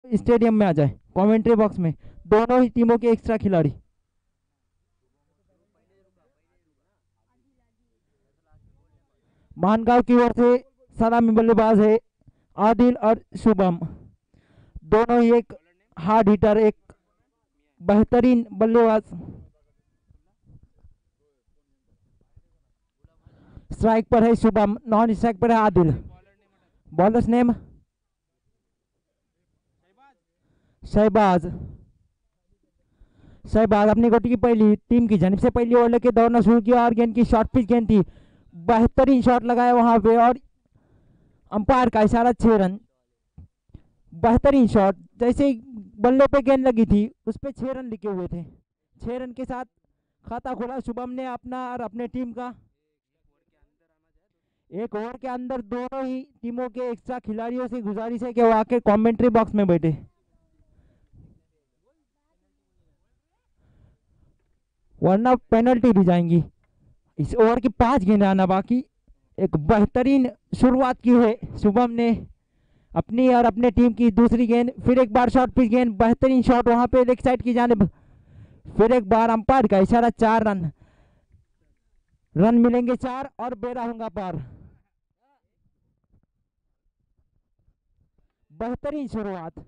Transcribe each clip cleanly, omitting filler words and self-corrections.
Stadium में आ जाए, commentary box में। दोनों ही टीमों के एक्स्ट्रा खिलाड़ी। मानगांव की ओर से सलामी बल्लेबाज है आदिल और शुभम। दोनों ही एक हार्ड हिटर, एक बेहतरीन बल्लेबाज। स्ट्राइक पर है शुभम, नॉन स्ट्राइक पर है आदिल। Bowler's name Shahbaz. शहबाज अपनी गोटी की पहली टीम की जानिब से पहली ओवर लेके दौड़ना शुरू किया और गेंद की शॉर्ट पिच गेंद थी। बेहतरीन शॉट लगाया वहां पे और अंपायर का इशारा 6 रन। बेहतरीन शॉट, जैसे ही बल्ले पे गेंद लगी थी उस पे 6 रन लिखे हुए थे। 6 रन के साथ खाता खोला शुभम ने अपना और अपने टीम का। एक ओवर के अंदर दोनों ही टीमों के एक्स्ट्रा खिलाड़ियों से गुजारिश है कि वो आके कमेंट्री बॉक्स में बैठे, वरना पेनल्टी दी जाएंगी। इस ओवर की 5 गेंदें आना बाकी। एक बेहतरीन शुरुआत की है शुभम ने अपनी और अपने टीम की। दूसरी गेंद, फिर एक बार शॉर्ट पिच गेंद, बेहतरीन शॉट वहां पे लेग साइड की जानिब। फिर एक बार अंपायर का इशारा, 4 रन। रन मिलेंगे 4 और बेरा होगा पार। बेहतरीन शुरुआत।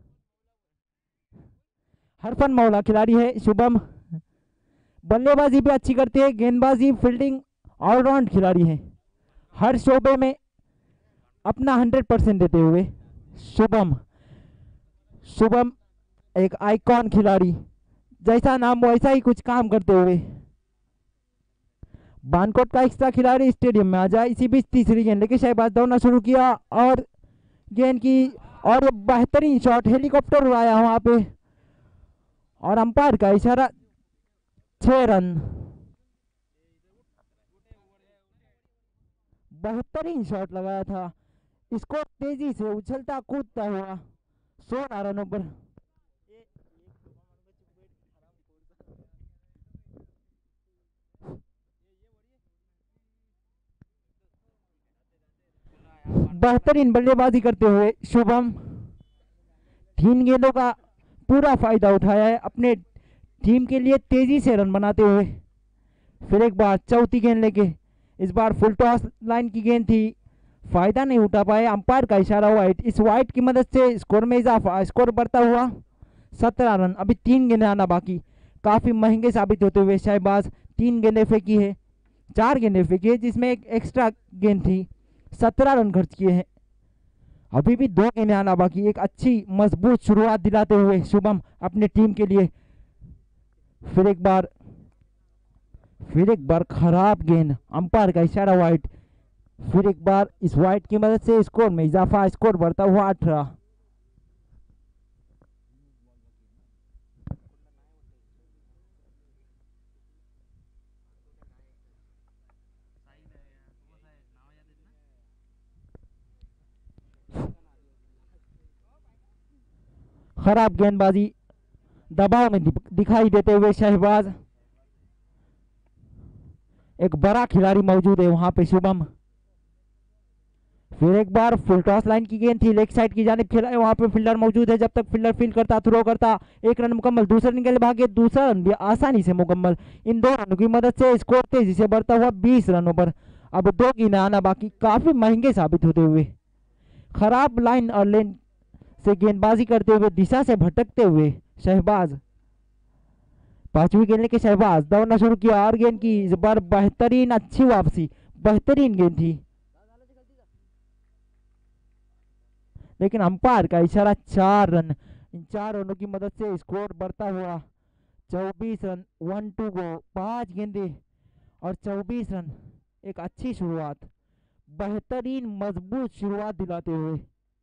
हरफन मौला खिलाड़ी है शुभम। बल्लेबाजी भी अच्छी करते हैं, गेंदबाजी फील्डिंग ऑलराउंड खिलाड़ी है। हर शोबे में अपना 100% देते हुए शुभम। शुभम एक आइकॉन खिलाड़ी, जैसा नाम वैसा ही कुछ काम करते हुए। बानकोट का एक्स्ट्रा खिलाड़ी स्टेडियम में आ जाए। इसी बीच तीसरी गेंद लेके शहबाज दौड़ना शुरू किया और गेंद की, और बेहतरीन शॉट, हेलीकॉप्टर उड़ाया वहां पे और अंपायर का इशारा, 6 रन। बेहतरीन शॉट लगाया था। इसको तेजी से उछलता कूदता हुआ 16 रनों पर। बेहतरीन बल्लेबाजी करते हुए शुभम 3 गेंदों का पूरा फायदा उठाया है अपने टीम के लिए, तेजी से रन बनाते हुए। फिर एक बार चौथी गेंद लेके, इस बार फुल टॉस लाइन की गेंद थी, फायदा नहीं उठा पाए। अंपायर का इशारा वाइट। इस वाइट की मदद से स्कोर में इजाफा, स्कोर बढ़ता हुआ 17 रन। अभी 3 गेंदें आना बाकी। काफी महंगे साबित होते हुए शहबाज 3 गेंदें फेंकी है, 4 गेंदें फेंकी है जिसमें एक एक्स्ट्रा गेंद थी। 17 रन खर्च किए हैं। अभी भी 2 गेंदें आना बाकी। एक अच्छी मजबूत शुरुआत दिलाते हुए शुभम अपने टीम के लिए। फिर एक बार, फिर एक बार खराब गेंद, अंपायर का इशारा वाइट। फिर एक बार इस वाइट की मदद से स्कोर में इजाफा, स्कोर बढ़ता हुआ 18। खराब गेंदबाजी, दबाव में दिखाई देते हुए शहबाज। एक बड़ा खिलाड़ी मौजूद है वहां पे शुभम। फिर एक बार फुल टॉस लाइन की गेंद थी, लेग साइड की जानिब खेला है, वहां पे फील्डर मौजूद है। जब तक फील्डर फील्ड करता, थ्रो करता, 1 रन मुकम्मल। दूसरे रन के लिए भागे, दूसरा रन भी आसानी से मुकम्मल। इन 2 रनों की मदद से स्कोर तेजी से बढ़ता हुआ 20 रनों पर। अब 2 गेंदें आना बाकी, काफी महंगे साबित होते हुए। खराब लाइन और लेन से गेंदबाजी करते हुए, दिशा से भटकते हुए शहबाज। 5वीं गेंद लेके शहबाज दौड़ना शुरू किया और गेंद की इस बार बेहतरीन अच्छी वापसी, बेहतरीन गेंद थी, लेकिन अंपायर का इशारा 4 रन। इन 4 रनों की मदद से स्कोर बढ़ता हुआ 24 रन। 1 टू गो, 5 गेंदे और 24 रन। एक अच्छी शुरुआत, बेहतरीन मजबूत शुरुआत दिलाते हुए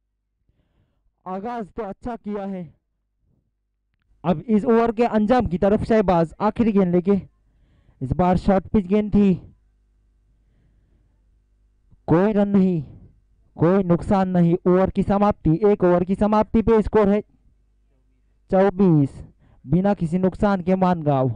आगाज तो अच्छा किया है। अब इस ओवर के अंजाम की तरफ शहबाज आखिरी गेंद लेके। इस बार शॉर्ट पिच गेंद थी, कोई रन नहीं, कोई नुकसान नहीं। ओवर की समाप्ति, 1 ओवर की समाप्ति पे स्कोर है 24, बिना किसी नुकसान के मानगांव।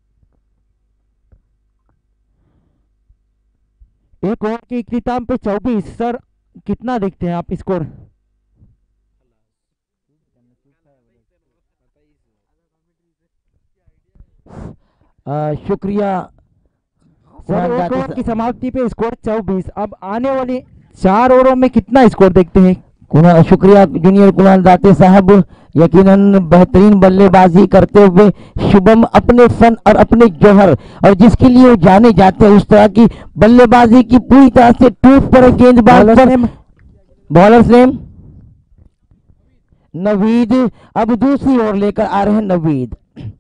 1 ओवर के इख्तिताम पे 24। सर कितना देखते हैं आप स्कोर? शुक्रिया। सर, एक ओवर की समाप्ति पे स्कोर 24। अब आने वाले 4 ओवरों में कितना स्कोर देखते हैं? कुणाल, शुक्रिया जूनियर कुणाल दाते साहब। यकीनन बेहतरीन बल्लेबाजी करते हुए शुभम अपने फन और अपने जौहर और जिसके लिए वो जाने जाते हैं उस तरह की बल्लेबाजी की पूरी तरह से टूट पड़े गेंदबाज पर। Bowler's name Naveed. अब दूसरी ओवर लेकर आ रहे हैं नवीद।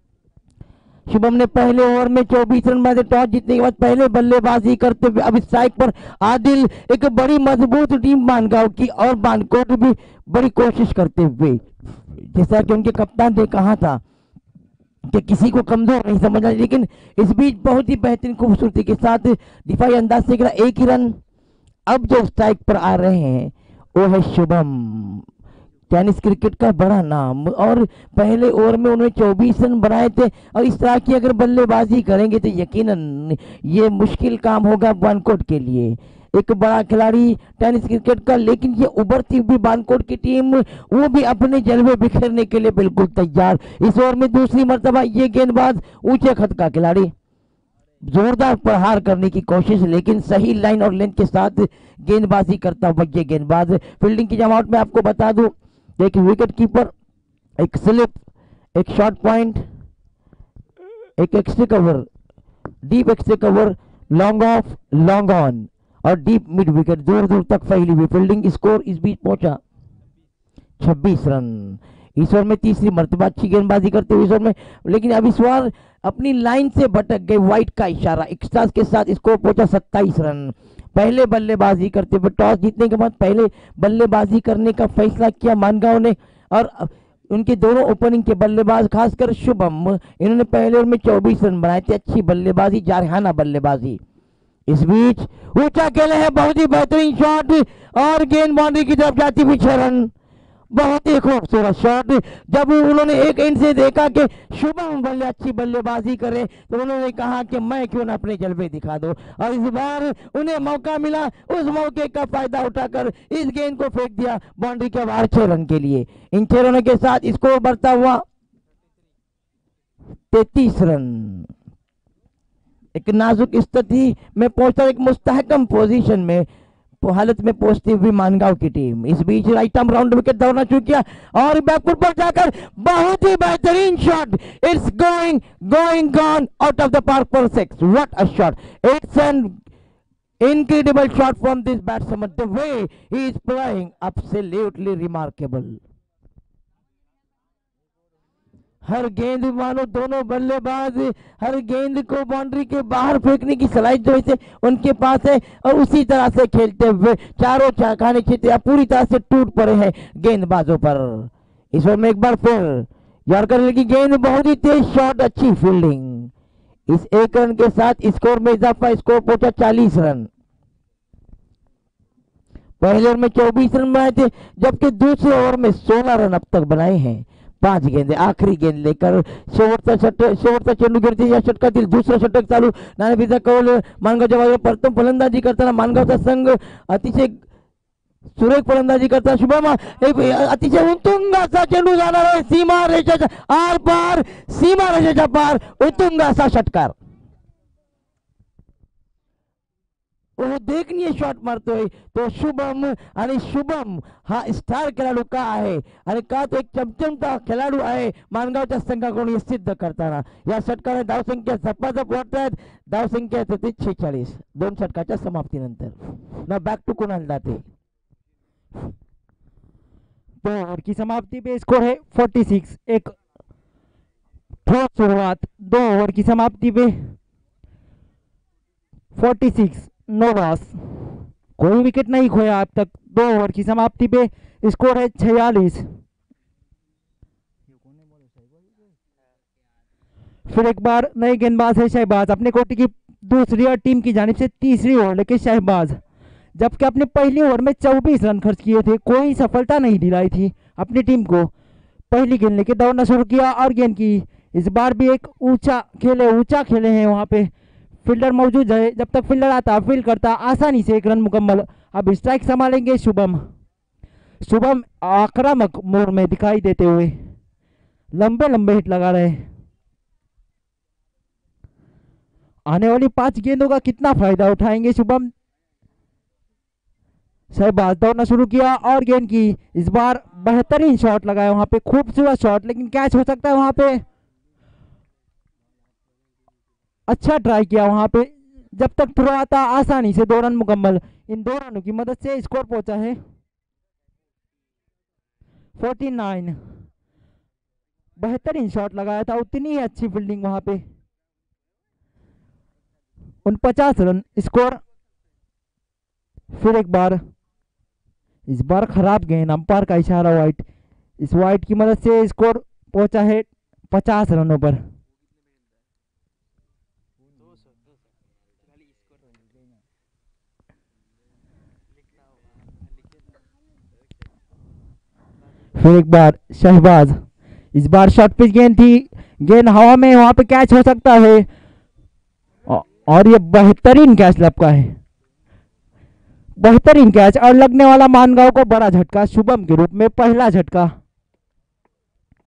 शुभम ने पहले ओवर में 24 रन बनाए थे। टॉस जीतने के बाद पहले बल्लेबाजी करते हुए अब स्ट्राइक पर आदिल। एक बड़ी मजबूत टीम मानगांव की और बानकोट भी बड़ी कोशिश करते हुए, जैसा कि उनके कप्तान ने कहा था कि किसी को कमजोर नहीं समझना, लेकिन इस बीच बहुत ही बेहतरीन खूबसूरती के साथ दिफाई अंदाज से गिरा 1 ही रन। अब जो स्ट्राइक पर आ रहे हैं वो है शुभम, टेनिस क्रिकेट का बड़ा नाम, और पहले ओवर में उन्होंने 24 रन बनाए थे और इस तरह की अगर बल्लेबाजी करेंगे तो यकीनन ये मुश्किल काम होगा बानकोट के लिए। एक बड़ा खिलाड़ी टेनिस क्रिकेट का, लेकिन ये उभरती हुई बानकोट की टीम वो भी अपने जलवे बिखेरने के लिए बिल्कुल तैयार। इस ओवर में दूसरी मर्तबा ये गेंदबाज ऊंचे खत का खिलाड़ी, जोरदार प्रहार करने की कोशिश, लेकिन सही लाइन और लेंथ के साथ गेंदबाजी करता हुआ ये गेंदबाज। फील्डिंग की जमावट में आपको बता दूं, एक विकेट कीपर, एक स्लिप, एक शॉर्ट पॉइंट, एक extra cover, deep extra cover, long off, long on और डीप मिड विकेट दूर दूर तक फैली हुई फील्डिंग। स्कोर इस बीच पहुंचा 26 रन। इस ओवर में तीसरी मर्तबा अच्छी गेंदबाजी करते हुए इस ओवर में, लेकिन अब इस बार अपनी लाइन से भटक गए। वाइट का इशारा एक्स्ट्रास के साथ स्कोर पहुंचा 27 रन। पहले बल्लेबाजी करते हुए टॉस जीतने के बाद पहले बल्लेबाजी करने का फैसला किया मानगांव ने, और उनके दोनों ओपनिंग के बल्लेबाज खासकर शुभम, इन्होंने पहले ओवर में 24 रन बनाए थे। अच्छी बल्लेबाजी, जारहाना बल्लेबाजी। इस बीच ऊंचा खेले हैं, बहुत ही बेहतरीन शॉट और गेंद बाउंड्री की तरफ जाती हुई 6 रन। बहुत ही खूबसूरत शॉट। जब उन्होंने एक एंड से देखा कि शुभम बल्ले अच्छी बल्लेबाजी करे तो उन्होंने कहा कि मैं क्यों ना अपने जलवे दिखा दो, और इस बार उन्हें मौका मिला। उस मौके का फायदा उठाकर इस गेंद को फेंक दिया बाउंड्री के बाहर 6 रन के लिए। इन 6 रनों के साथ स्कोर बढ़ता हुआ 33 रन। एक नाजुक स्थिति में पहुंचता, एक मुस्तहकम पोजीशन में हालत में पहुंचती हुई मानगांव की टीम। इस बीच राइट आर्म राउंड विकेट दौड़ना शुरू किया और बैकफुट पर जाकर बहुत ही बेहतरीन shot. It's going gone out of the park for 6। What a shot! It's an incredible shot from this batsman. The way he is playing, absolutely remarkable. हर गेंद मानो दोनों बल्लेबाज हर गेंद को बाउंड्री के बाहर फेंकने की सलाहियत जो है उनके पास है, और उसी तरह से खेलते हुए चारों खाने क्षेत्र पूरी तरह से टूट पड़े हैं गेंदबाजों पर। इस ओवर में एक बार फिर यॉर्कर की गेंद, बहुत ही तेज शॉट, अच्छी फील्डिंग। इस 1 रन के साथ स्कोर में इजाफा, स्कोर पहुंचा 40 रन। पहले ओवर में 24 रन बनाए थे, जबकि दूसरे ओवर में 16 रन अब तक बनाए हैं। 5 गेंदे, आखिरी गेंद लेकर शेवटचा चेंडू गिरते या षटका दिल, दूसरा षटक चालू। नाणेफेकीचा कौल मानगाव जवळ प्रथम फलंदाजी करताना मानगावचा संघ अतिशय सुरेख फलंदाजी करता शुभम, अतिशय उत्तुंग असा चेंडू जाणार आहे सीमा रेषेच्या आर पार, सीमा रेषेच्या पार, उत्तुंग असा षटकार। वो देखनीय शॉट मारतोय तो शुभम, आणि शुभम हा स्टार खेळाडू का आहे आणि का तो एक चमचमता खेळाडू आहे मानगावच्या संघाकडून हे सिद्ध करताना। या षटकाने धावसंख्या झपाझप वाढत आहेत, धावसंख्या 46 दोन षटकाच्या समाप्तीनंतर। ना back to Kunal Date. 2 over की समाप्ति पे स्कोर है 46। एक ठोस शुरुआत, 2 ओवर की समाप्ति पे 46, नो लॉस, कोई विकेट नहीं खोया अब तक। 2 ओवर की समाप्ति पे स्कोर है 46। फिर एक बार नए गेंदबाज है शहबाज, अपने कोटी की दूसरी और टीम की जानिब से तीसरी ओवर लेके शहबाज, जबकि अपने पहली ओवर में 24 रन खर्च किए थे, कोई सफलता नहीं दिलाई थी अपनी टीम को। पहली गेंद लेके दौड़ना शुरू किया और गेंद की इस बार भी एक ऊंचा खेले हैं, वहां पे फील्डर मौजूद है, जब तक फील्डर आता फील्ड करता आसानी से 1 रन मुकम्मल। अब स्ट्राइक संभालेंगे शुभम आक्रामक मोड में दिखाई देते हुए। लंबे लंबे हिट लगा रहे हैं। आने वाली 5 गेंदों का कितना फायदा उठाएंगे शुभम। शहबाज दौड़ना शुरू किया और गेंद की, इस बार बेहतरीन शॉट लगाया वहां पे, खूबसूरत शॉट, लेकिन कैच हो सकता है वहां पे। अच्छा ट्राई किया वहां पे, जब तक थ्रो आता आसानी से 2 रन मुकम्मल। इन 2 रनों की मदद से स्कोर पहुंचा है 49। बेहतरीन शॉट लगाया था, उतनी ही अच्छी फील्डिंग वहां पे। 49 रन स्कोर। फिर एक बार, इस बार खराब गेंद, अंपायर का इशारा वाइट। इस वाइट की मदद से स्कोर पहुंचा है 50 रनों पर। फिर एक बार शहबाज, इस बार शॉर्ट पिच गेंद थी, गेंद हवा में, वहां पे कैच हो सकता है। और ये बेहतरीन कैच लपका है, बेहतरीन कैच, और लगने वाला मानगांव को बड़ा झटका, शुभम के रूप में पहला झटका।